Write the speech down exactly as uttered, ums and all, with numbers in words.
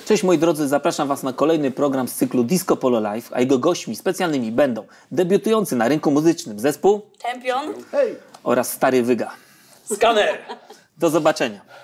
Cześć moi drodzy, zapraszam Was na kolejny program z cyklu Disco Polo Live, a jego gośćmi specjalnymi będą debiutujący na rynku muzycznym zespół Champion oraz Stary Wyga. Skaner. Do zobaczenia.